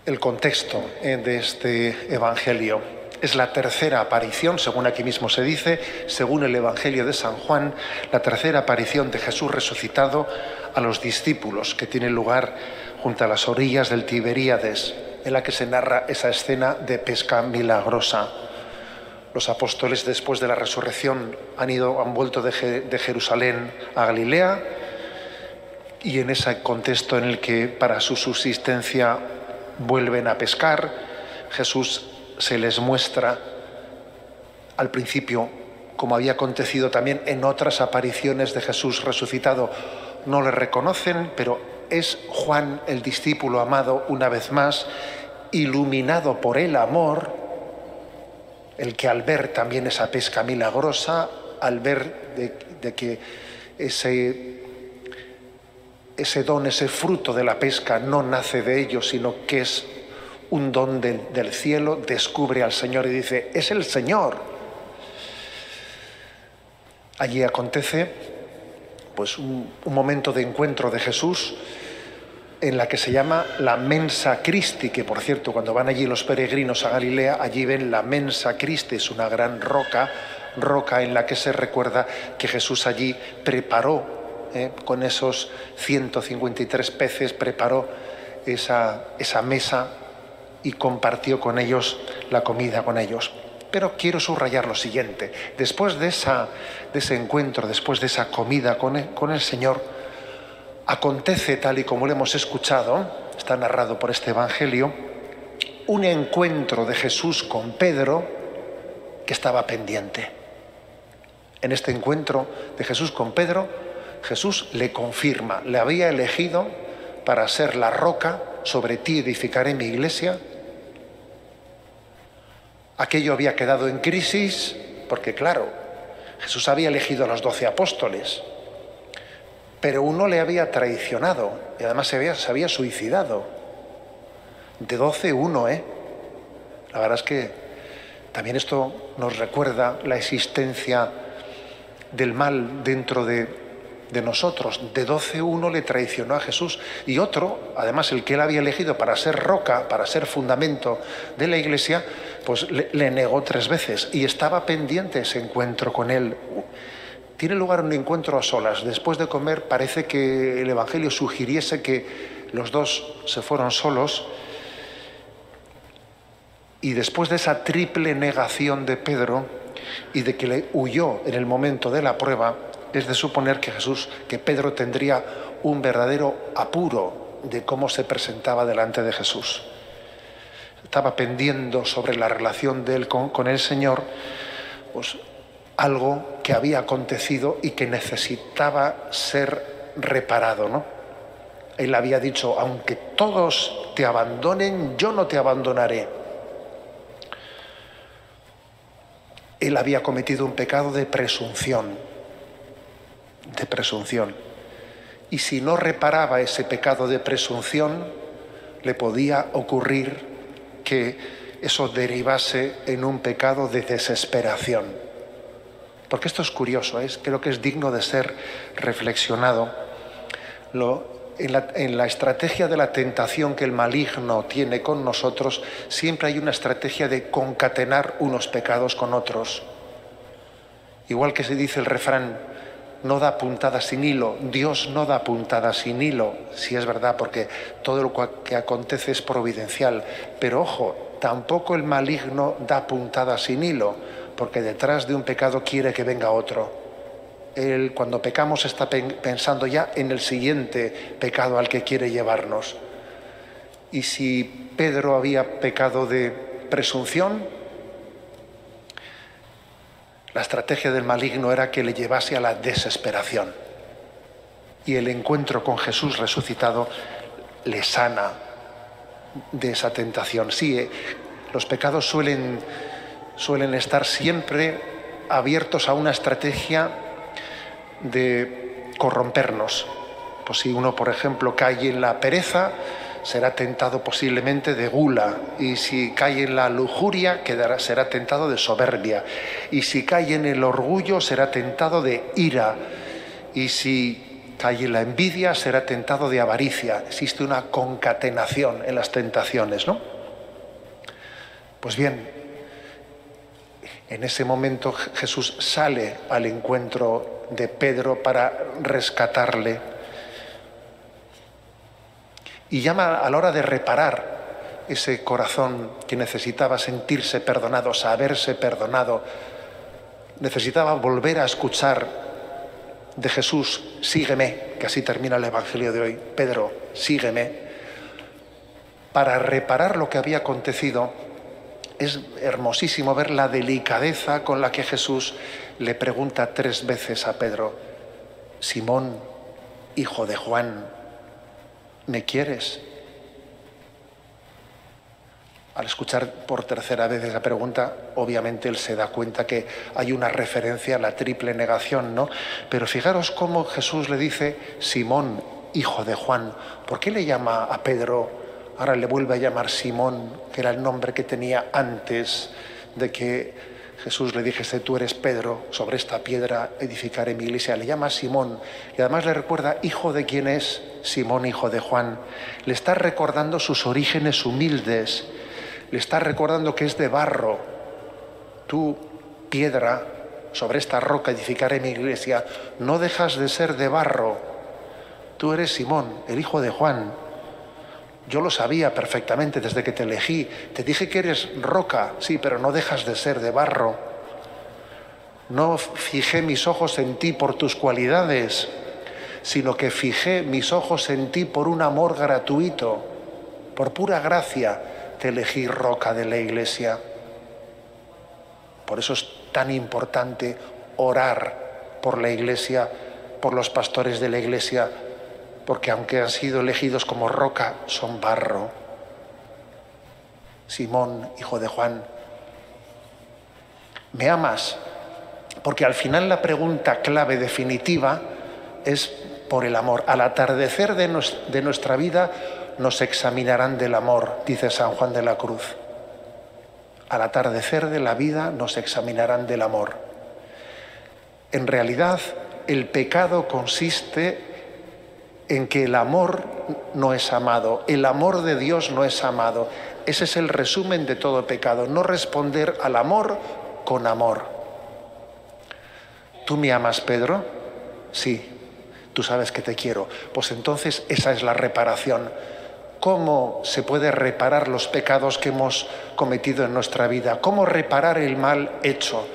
el contexto de este Evangelio. Es la tercera aparición, según aquí mismo se dice, según el Evangelio de San Juan, la tercera aparición de Jesús resucitado a los discípulos, que tiene lugar junto a las orillas del Tiberíades, en la que se narra esa escena de pesca milagrosa. Los apóstoles, después de la resurrección, han vuelto de Jerusalén a Galilea, y en ese contexto en el que para su subsistencia vuelven a pescar, Jesús se les muestra al principio, como había acontecido también en otras apariciones de Jesús resucitado. No le reconocen, pero es Juan, el discípulo amado, una vez más, iluminado por el amor, el que al ver también esa pesca milagrosa, al ver de que ese don, ese fruto de la pesca no nace de ellos, sino que es un don del cielo, descubre al Señor y dice: es el Señor. Allí acontece pues un momento de encuentro de Jesús en la que se llama la Mensa Christi, que por cierto, cuando van allí los peregrinos a Galilea, allí ven la Mensa Christi, es una gran roca en la que se recuerda que Jesús allí preparó, con esos 153 peces, preparó esa mesa y compartió con ellos la comida con ellos. Pero quiero subrayar lo siguiente: después de ese encuentro, después de esa comida con el Señor, acontece, tal y como lo hemos escuchado, está narrado por este Evangelio, un encuentro de Jesús con Pedro que estaba pendiente. En este encuentro de Jesús con Pedro, Jesús le confirma: le había elegido para ser la roca, sobre ti edificaré mi iglesia. Aquello había quedado en crisis, porque claro, Jesús había elegido a los 12 apóstoles, pero uno le había traicionado y además se había suicidado. De 12, uno, La verdad es que también esto nos recuerda la existencia del mal dentro de nosotros. De 12, uno le traicionó a Jesús, y otro, además el que él había elegido para ser roca, para ser fundamento de la iglesia, pues le negó 3 veces, y estaba pendiente ese encuentro con él. Tiene lugar un encuentro a solas. Después de comer parece que el Evangelio sugiriese que los dos se fueron solos, y después de esa triple negación de Pedro y de que le huyó en el momento de la prueba, es de suponer que Pedro tendría un verdadero apuro de cómo se presentaba delante de Jesús. Estaba pendiendo sobre la relación de él con el Señor, pues algo que había acontecido y que necesitaba ser reparado, ¿no? Él había dicho: aunque todos te abandonen, yo no te abandonaré. Él había cometido un pecado de presunción. Y si no reparaba ese pecado de presunción, le podía ocurrir que eso derivase en un pecado de desesperación. Porque esto es curioso, creo que es digno de ser reflexionado. En la estrategia de la tentación que el maligno tiene con nosotros, siempre hay una estrategia de concatenar unos pecados con otros. Igual que se dice el refrán: no da puntada sin hilo. Dios no da puntada sin hilo, si es verdad, porque todo lo que acontece es providencial. Pero ojo, tampoco el maligno da puntada sin hilo, porque detrás de un pecado quiere que venga otro. Él, cuando pecamos, está pensando ya en el siguiente pecado al que quiere llevarnos. Y si Pedro había pecado de presunción, la estrategia del maligno era que le llevase a la desesperación. Y el encuentro con Jesús resucitado le sana de esa tentación. Sí, los pecados suelen estar siempre abiertos a una estrategia de corrompernos. Pues si uno, por ejemplo, cae en la pereza, será tentado posiblemente de gula, y si cae en la lujuria será tentado de soberbia, y si cae en el orgullo será tentado de ira, y si y la envidia será tentado de avaricia. Existe una concatenación en las tentaciones, ¿no? Pues bien, en ese momento Jesús sale al encuentro de Pedro para rescatarle y llama a la hora de reparar ese corazón que necesitaba sentirse perdonado, saberse perdonado, necesitaba volver a escuchar de Jesús: sígueme, que así termina el Evangelio de hoy. Pedro, sígueme. Para reparar lo que había acontecido, es hermosísimo ver la delicadeza con la que Jesús le pregunta 3 veces a Pedro: Simón, hijo de Juan, ¿me quieres? Al escuchar por 3ª vez esa pregunta, obviamente él se da cuenta que hay una referencia a la triple negación, ¿no? Pero fijaros cómo Jesús le dice Simón, hijo de Juan. ¿Por qué le llama a Pedro? Ahora le vuelve a llamar Simón, que era el nombre que tenía antes de que Jesús le dijese: tú eres Pedro, sobre esta piedra edificaré mi iglesia. Le llama Simón y además le recuerda hijo de quién es. Simón, hijo de Juan. Le está recordando sus orígenes humildes. Le está recordando que es de barro. Tú, piedra, sobre esta roca edificaré mi iglesia. No dejas de ser de barro. Tú eres Simón, el hijo de Juan. Yo lo sabía perfectamente desde que te elegí. Te dije que eres roca, sí, pero no dejas de ser de barro. No fijé mis ojos en ti por tus cualidades, sino que fijé mis ojos en ti por un amor gratuito, por pura gracia. Te elegí roca de la iglesia. Por eso es tan importante orar por la iglesia, por los pastores de la iglesia, porque aunque han sido elegidos como roca, son barro. Simón, hijo de Juan, ¿me amas? Porque al final la pregunta clave definitiva es por el amor. Al atardecer de nuestra vida nos examinarán del amor, dice San Juan de la Cruz. Al atardecer de la vida nos examinarán del amor. En realidad, el pecado consiste en que el amor no es amado, el amor de Dios no es amado. Ese es el resumen de todo pecado, no responder al amor con amor. ¿Tú me amas, Pedro? Sí, tú sabes que te quiero. Pues entonces esa es la reparación. ¿Cómo se puede reparar los pecados que hemos cometido en nuestra vida? ¿Cómo reparar el mal hecho?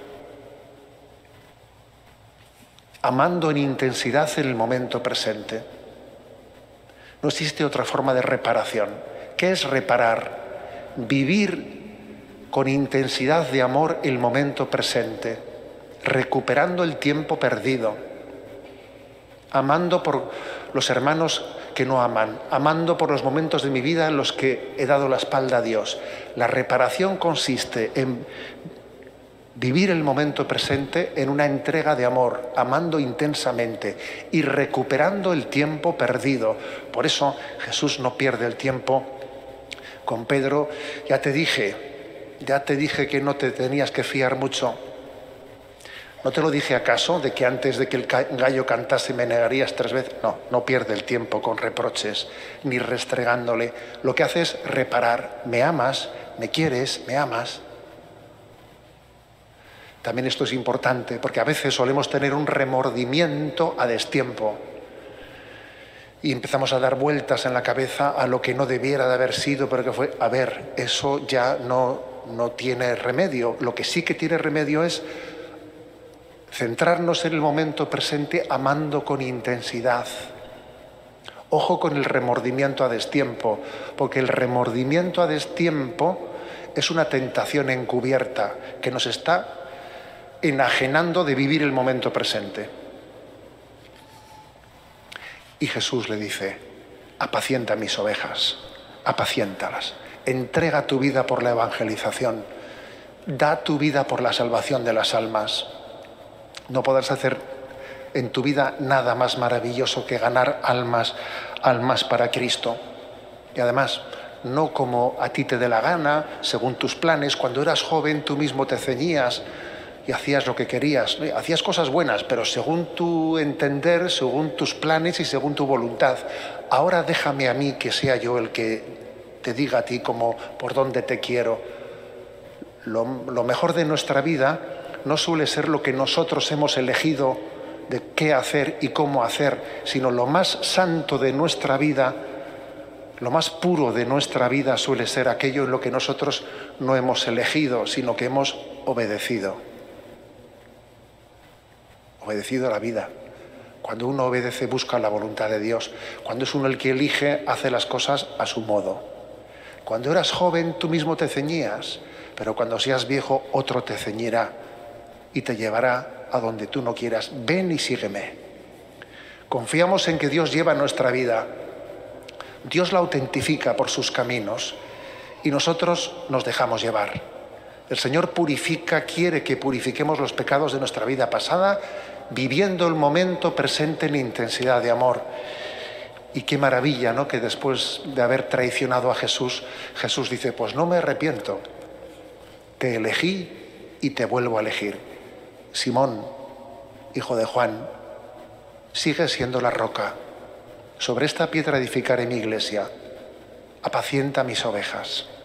Amando en intensidad en el momento presente. No existe otra forma de reparación. ¿Qué es reparar? Vivir con intensidad de amor el momento presente, recuperando el tiempo perdido, amando por los hermanos que no aman, amando por los momentos de mi vida en los que he dado la espalda a Dios. La reparación consiste en vivir el momento presente en una entrega de amor, amando intensamente y recuperando el tiempo perdido. Por eso Jesús no pierde el tiempo con Pedro. Ya te dije que no te tenías que fiar mucho. ¿No te lo dije acaso de que antes de que el gallo cantase me negarías 3 veces? No pierde el tiempo con reproches ni restregándole. Lo que hace es reparar. ¿Me amas? ¿Me quieres? ¿Me amas? También esto es importante porque a veces solemos tener un remordimiento a destiempo y empezamos a dar vueltas en la cabeza a lo que no debiera de haber sido, pero que fue. A ver, eso ya no tiene remedio. Lo que sí que tiene remedio es centrarnos en el momento presente amando con intensidad. Ojo con el remordimiento a destiempo, porque el remordimiento a destiempo es una tentación encubierta que nos está enajenando de vivir el momento presente. Y Jesús le dice: apacienta mis ovejas, apaciéntalas, entrega tu vida por la evangelización, da tu vida por la salvación de las almas. No podrás hacer en tu vida nada más maravilloso que ganar almas para Cristo. Y además, no como a ti te dé la gana, según tus planes. Cuando eras joven tú mismo te ceñías y hacías lo que querías, ¿no? Hacías cosas buenas, pero según tu entender, según tus planes y según tu voluntad. Ahora déjame a mí que sea yo el que te diga a ti como por dónde te quiero. Lo mejor de nuestra vida no suele ser lo que nosotros hemos elegido de qué hacer y cómo hacer, sino lo más santo de nuestra vida, lo más puro de nuestra vida suele ser aquello en lo que nosotros no hemos elegido, sino que hemos obedecido. Obedecido a la vida. Cuando uno obedece, busca la voluntad de Dios. Cuando es uno el que elige, hace las cosas a su modo. Cuando eras joven, tú mismo te ceñías, pero cuando seas viejo, otro te ceñirá y te llevará a donde tú no quieras. Ven y sígueme. Confiamos en que Dios lleva nuestra vida. Dios la autentifica por sus caminos y nosotros nos dejamos llevar. El Señor purifica, quiere que purifiquemos los pecados de nuestra vida pasada, viviendo el momento presente en intensidad de amor. Y qué maravilla, ¿no?, que después de haber traicionado a Jesús, Jesús dice, pues no me arrepiento, te elegí y te vuelvo a elegir. Simón, hijo de Juan, sigue siendo la roca. Sobre esta piedra edificaré mi iglesia. Apacienta mis ovejas.